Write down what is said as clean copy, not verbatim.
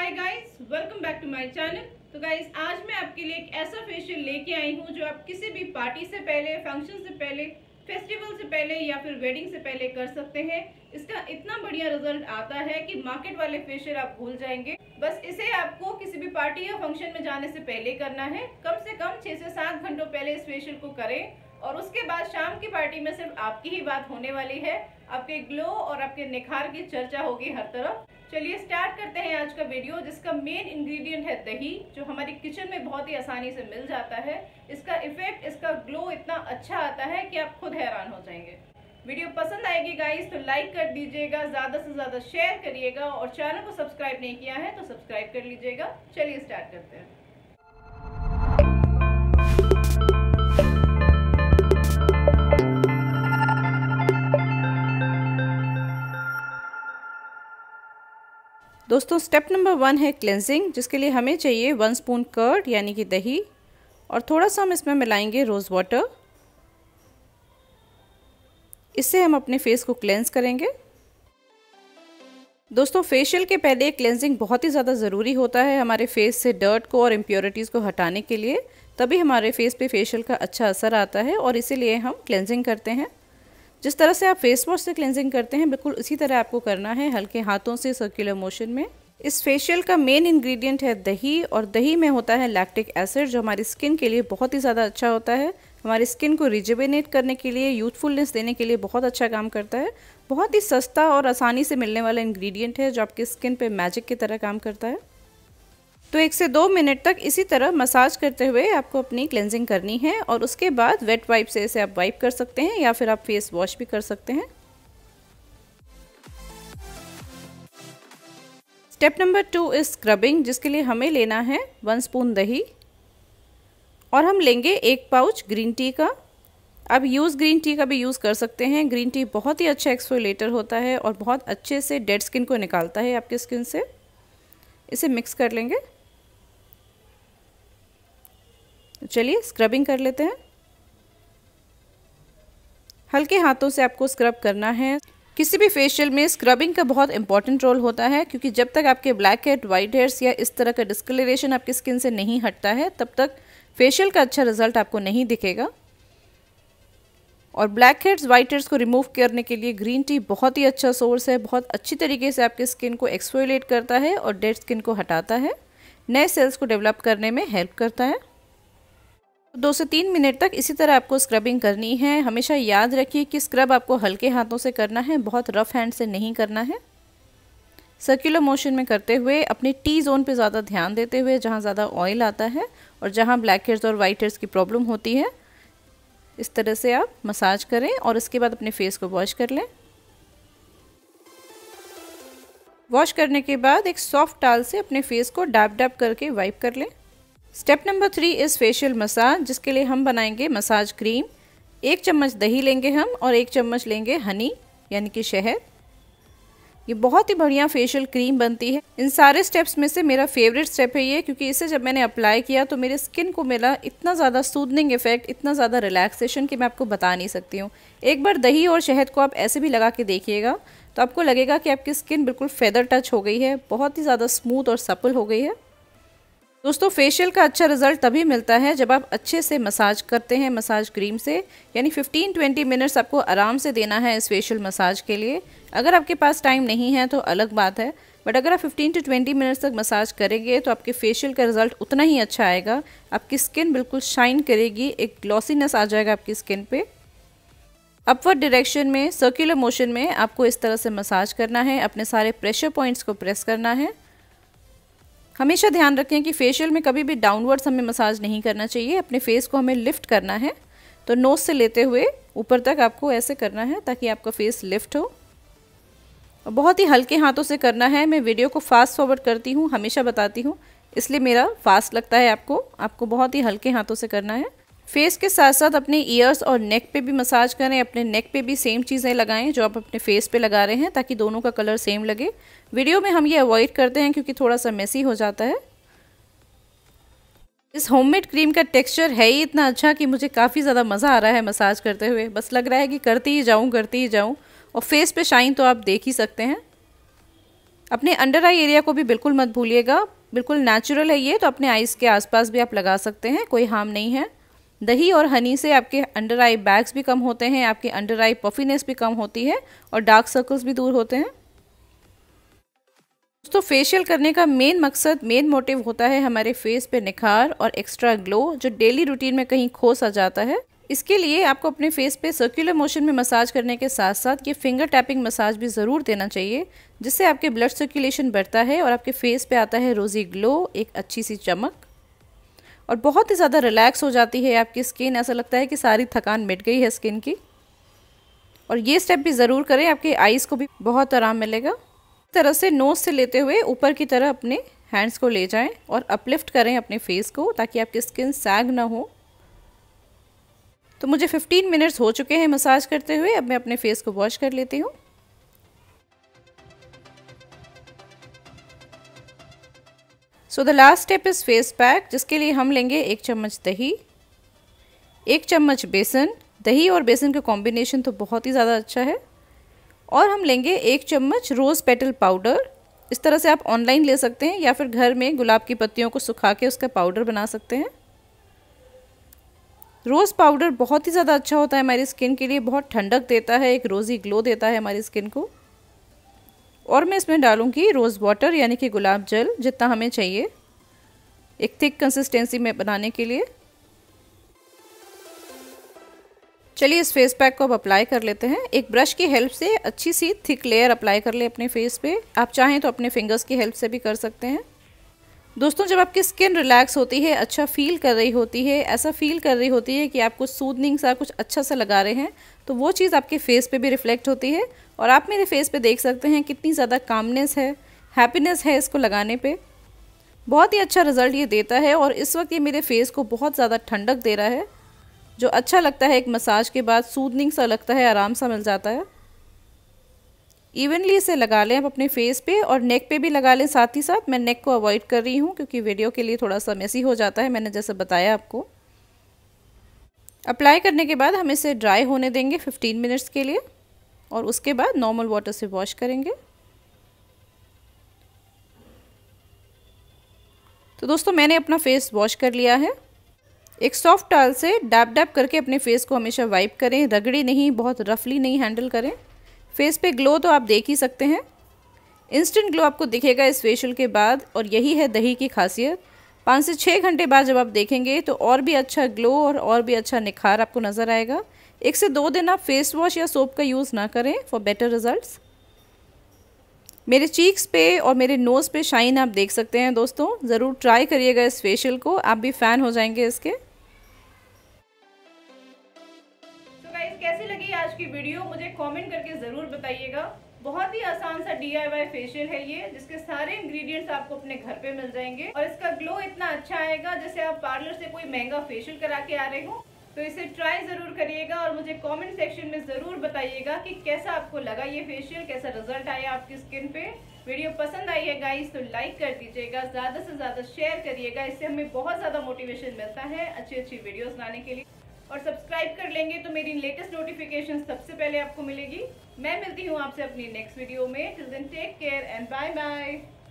Hi guys, welcome back to my channel. तो guys आज मैं आपके लिए एक ऐसा फेशियल लेके आई हूँ जो आप किसी भी पार्टी से पहले, फंक्शन से पहले, फेस्टिवल से पहले या फिर वेडिंग से पहले कर सकते हैं। इसका इतना बढ़िया रिजल्ट आता है कि मार्केट वाले फेशियल आप भूल जाएंगे। बस इसे आपको किसी भी पार्टी या फंक्शन में जाने से पहले करना है। कम से कम 6 से 7 घंटों पहले इस फेशियल को करें और उसके बाद शाम की पार्टी में सिर्फ आपकी ही बात होने वाली है। आपके ग्लो और आपके निखार की चर्चा होगी हर तरफ। चलिए स्टार्ट करते हैं आज का वीडियो, जिसका मेन इंग्रेडिएंट है दही, जो हमारी किचन में बहुत ही आसानी से मिल जाता है। इसका इफेक्ट, इसका ग्लो इतना अच्छा आता है कि आप खुद हैरान हो जाएंगे। वीडियो पसंद आएगी गाइस तो लाइक कर दीजिएगा, ज़्यादा से ज़्यादा शेयर करिएगा और चैनल को सब्सक्राइब नहीं किया है तो सब्सक्राइब कर लीजिएगा। चलिए स्टार्ट करते हैं। दोस्तों स्टेप नंबर 1 है क्लेंजिंग, जिसके लिए हमें चाहिए 1 स्पून कर्ड यानी कि दही और थोड़ा सा हम इसमें मिलाएंगे रोज़ वाटर। इससे हम अपने फेस को क्लेंज करेंगे। दोस्तों फेशियल के पहले क्लेंजिंग बहुत ही ज़्यादा ज़रूरी होता है हमारे फेस से डर्ट को और इम्प्योरिटीज़ को हटाने के लिए, तभी हमारे फेस पे फेशियल का अच्छा असर आता है और इसीलिए हम क्लेंजिंग करते हैं। जिस तरह से आप फेस वॉश से क्लेंजिंग करते हैं बिल्कुल उसी तरह आपको करना है, हल्के हाथों से सर्कुलर मोशन में। इस फेशियल का मेन इंग्रेडिएंट है दही और दही में होता है लैक्टिक एसिड, जो हमारी स्किन के लिए बहुत ही ज़्यादा अच्छा होता है। हमारी स्किन को रिजुवेनेट करने के लिए, यूथफुलनेस देने के लिए बहुत अच्छा काम करता है। बहुत ही सस्ता और आसानी से मिलने वाला इंग्रेडिएंट है जो आपकी स्किन पे मैजिक की तरह काम करता है। तो 1 से 2 मिनट तक इसी तरह मसाज करते हुए आपको अपनी क्लेंजिंग करनी है और उसके बाद वेट वाइप से इसे आप वाइप कर सकते हैं या फिर आप फेस वॉश भी कर सकते हैं। स्टेप नंबर 2 इज स्क्रबिंग, जिसके लिए हमें लेना है 1 स्पून दही और हम लेंगे 1 पाउच ग्रीन टी का। आप ग्रीन टी का भी यूज़ कर सकते हैं। ग्रीन टी बहुत ही अच्छा एक्सफोलिएटर होता है और बहुत अच्छे से डेड स्किन को निकालता है आपकी स्किन से। इसे मिक्स कर लेंगे। चलिए स्क्रबिंग कर लेते हैं। हल्के हाथों से आपको स्क्रब करना है। किसी भी फेशियल में स्क्रबिंग का बहुत इंपॉर्टेंट रोल होता है, क्योंकि जब तक आपके ब्लैक हेड, वाइट हेयर्स या इस तरह का डिस्कलरेशन आपकी स्किन से नहीं हटता है तब तक फेशियल का अच्छा रिजल्ट आपको नहीं दिखेगा। और ब्लैक हेड्स, वाइट हेड्स को रिमूव करने के लिए ग्रीन टी बहुत ही अच्छा सोर्स है। बहुत अच्छी तरीके से आपकी स्किन को एक्सफोलिएट करता है और डेड स्किन को हटाता है, नए सेल्स को डेवलप करने में हेल्प करता है। 2 से 3 मिनट तक इसी तरह आपको स्क्रबिंग करनी है। हमेशा याद रखिए कि स्क्रब आपको हल्के हाथों से करना है, बहुत रफ हैंड से नहीं करना है। सर्कुलर मोशन में करते हुए अपने टी जोन पे ज़्यादा ध्यान देते हुए, जहाँ ज़्यादा ऑयल आता है और जहाँ ब्लैक हेड्स और वाइट हेड्स की प्रॉब्लम होती है, इस तरह से आप मसाज करें और इसके बाद अपने फेस को वॉश कर लें। वॉश करने के बाद एक सॉफ्ट टॉवल से अपने फेस को डैब डैब करके वाइप कर लें। Step number 3 is facial massage, जिसके लिए हम बनाएंगे मसाज क्रीम। 1 चम्मच दही लेंगे हम और 1 चम्मच लेंगे हनी यानी कि शहद। ये बहुत ही बढ़िया फेशियल क्रीम बनती है। इन सारे स्टेप्स में से मेरा फेवरेट स्टेप है ये, क्योंकि इसे जब मैंने अप्लाई किया तो मेरे स्किन को मिला इतना ज़्यादा सूदनिंग इफेक्ट, इतना ज़्यादा रिलैक्सेशन कि मैं आपको बता नहीं सकती हूँ। एक बार दही और शहद को आप ऐसे भी लगा के देखिएगा तो आपको लगेगा कि आपकी स्किन बिल्कुल फेदर टच हो गई है, बहुत ही ज़्यादा स्मूथ और सपल हो गई है। दोस्तों फेशियल का अच्छा रिजल्ट तभी मिलता है जब आप अच्छे से मसाज करते हैं मसाज क्रीम से, यानी 15-20 मिनट्स आपको आराम से देना है इस फेशियल मसाज के लिए। अगर आपके पास टाइम नहीं है तो अलग बात है, बट अगर आप 15 से 20 मिनट्स तक मसाज करेंगे तो आपके फेशियल का रिजल्ट उतना ही अच्छा आएगा। आपकी स्किन बिल्कुल शाइन करेगी, एक ग्लॉसीनेस आ जाएगा आपकी स्किन पे। अपवर्ड डायरेक्शन में, सर्कुलर मोशन में आपको इस तरह से मसाज करना है, अपने सारे प्रेशर पॉइंट्स को प्रेस करना है। हमेशा ध्यान रखें कि फेशियल में कभी भी डाउनवर्ड्स हमें मसाज नहीं करना चाहिए, अपने फेस को हमें लिफ्ट करना है। तो नोज से लेते हुए ऊपर तक आपको ऐसे करना है ताकि आपका फेस लिफ्ट हो और बहुत ही हल्के हाथों से करना है। मैं वीडियो को फास्ट फॉरवर्ड करती हूँ, हमेशा बताती हूँ, इसलिए मेरा फास्ट लगता है। आपको बहुत ही हल्के हाथों से करना है। फेस के साथ साथ अपने ईयर्स और नेक पे भी मसाज करें। अपने नेक पे भी सेम चीज़ें लगाएं जो आप अपने फेस पे लगा रहे हैं, ताकि दोनों का कलर सेम लगे। वीडियो में हम ये अवॉइड करते हैं क्योंकि थोड़ा सा मेसी हो जाता है। इस होममेड क्रीम का टेक्सचर है ही इतना अच्छा कि मुझे काफ़ी ज़्यादा मज़ा आ रहा है मसाज करते हुए। बस लग रहा है कि करती ही जाऊँ और फेस पे शाइन तो आप देख ही सकते हैं। अपने अंडर आई एरिया को भी बिल्कुल मत भूलिएगा, बिल्कुल नेचुरल है ये, तो अपने आईज के आसपास भी आप लगा सकते हैं, कोई हार्म नहीं है। दही और हनी से आपके अंडर आई बैग्स भी कम होते हैं, आपके अंडर आई पफीनेस भी कम होती है और डार्क सर्कल्स भी दूर होते हैं। दोस्तों फेशियल करने का मेन मकसद, मेन मोटिव होता है हमारे फेस पे निखार और एक्स्ट्रा ग्लो जो डेली रूटीन में कहीं खो सा जाता है। इसके लिए आपको अपने फेस पे सर्कुलर मोशन में मसाज करने के साथ साथ ये फिंगर टैपिंग मसाज भी ज़रूर देना चाहिए, जिससे आपके ब्लड सर्कुलेशन बढ़ता है और आपके फेस पे आता है रोजी ग्लो, एक अच्छी सी चमक, और बहुत ही ज़्यादा रिलैक्स हो जाती है आपकी स्किन। ऐसा लगता है कि सारी थकान मिट गई है स्किन की। और ये स्टेप भी ज़रूर करें, आपके आईज़ को भी बहुत आराम मिलेगा। तरह से नोज से लेते हुए ऊपर की तरह अपने हैंड्स को ले जाएं और अपलिफ्ट करें अपने फेस को, ताकि आपकी स्किन सैग ना हो। तो मुझे 15 मिनट्स हो चुके हैं मसाज करते हुए। अब मैं अपने फेस को वॉश कर लेती हूँ। So the last step is face pack, जिसके लिए हम लेंगे 1 चम्मच दही, 1 चम्मच बेसन। दही और बेसन का कॉम्बिनेशन तो बहुत ही ज़्यादा अच्छा है। और हम लेंगे 1 चम्मच रोज़ पेटल पाउडर। इस तरह से आप ऑनलाइन ले सकते हैं या फिर घर में गुलाब की पत्तियों को सुखा के उसका पाउडर बना सकते हैं। रोज़ पाउडर बहुत ही ज़्यादा अच्छा होता है हमारी स्किन के लिए, बहुत ठंडक देता है, एक रोज़ी ग्लो देता है हमारी स्किन को। और मैं इसमें डालूंगी रोज़ वाटर यानी कि गुलाब जल, जितना हमें चाहिए एक थिक कंसिस्टेंसी में बनाने के लिए। चलिए इस फेस पैक को अब अप्लाई कर लेते हैं। एक ब्रश की हेल्प से अच्छी सी थिक लेयर अप्लाई कर ले अपने फेस पे। आप चाहें तो अपने फिंगर्स की हेल्प से भी कर सकते हैं। दोस्तों जब आपकी स्किन रिलैक्स होती है, अच्छा फील कर रही होती है, ऐसा फील कर रही होती है कि आप कुछ सूदनिंग सा, कुछ अच्छा सा लगा रहे हैं, तो वो चीज़ आपके फेस पे भी रिफ्लेक्ट होती है। और आप मेरे फेस पे देख सकते हैं कितनी ज़्यादा कामनेस है, हैप्पीनेस है इसको लगाने पे। बहुत ही अच्छा रिजल्ट ये देता है। और इस वक्त ये मेरे फेस को बहुत ज़्यादा ठंडक दे रहा है, जो अच्छा लगता है। एक मसाज के बाद सूदनिंग सा लगता है, आराम सा मिल जाता है। इवनली इसे लगा लें आप अपने फेस पे, और नेक पे भी लगा लें साथ ही साथ। मैं नेक को अवॉइड कर रही हूँ क्योंकि वीडियो के लिए थोड़ा सा मेसी हो जाता है, मैंने जैसे बताया आपको। अप्लाई करने के बाद हम इसे ड्राई होने देंगे 15 मिनट्स के लिए, और उसके बाद नॉर्मल वाटर से वॉश करेंगे। तो दोस्तों मैंने अपना फेस वॉश कर लिया है। एक सॉफ्ट टॉवल से डैप डैप करके अपने फेस को हमेशा वाइप करें, रगड़ी नहीं, बहुत रफली नहीं हैंडल करें। फेस पे ग्लो तो आप देख ही सकते हैं, इंस्टेंट ग्लो आपको दिखेगा इस फेशियल के बाद। और यही है दही की खासियत। 5 से 6 घंटे बाद जब आप देखेंगे तो और भी अच्छा ग्लो और भी अच्छा निखार आपको नज़र आएगा। 1 से 2 दिन आप फेस वॉश या सोप का यूज़ ना करें फॉर बेटर रिजल्ट्स। मेरे चीक्स पे और मेरे नोज़ पे शाइन आप देख सकते हैं दोस्तों। ज़रूर ट्राई करिएगा इस फेशियल को, आप भी फ़ैन हो जाएंगे इसके। तो गाइस कैसी लगी आज की वीडियो, मुझे कमेंट करके ज़रूर बताइएगा। बहुत ही आसान सा DIY फेशियल है ये, जिसके सारे इंग्रेडिएंट्स आपको अपने घर पे मिल जाएंगे। और इसका ग्लो इतना अच्छा आएगा जैसे आप पार्लर से कोई महंगा फेशियल करा के आ रहे हो। तो इसे ट्राई ज़रूर करिएगा और मुझे कमेंट सेक्शन में ज़रूर बताइएगा कि कैसा आपको लगा ये फेशियल, कैसा रिजल्ट आया आपकी स्किन पे। वीडियो पसंद आई है गाइस तो लाइक कर दीजिएगा, ज़्यादा से ज़्यादा शेयर करिएगा, इससे हमें बहुत ज़्यादा मोटिवेशन मिलता है अच्छी अच्छी वीडियोज़ लाने के लिए। और सब्सक्राइब कर लेंगे तो मेरी लेटेस्ट नोटिफिकेशन सबसे पहले आपको मिलेगी। मैं मिलती हूँ आपसे अपनी नेक्स्ट वीडियो में। Till then take care and bye bye.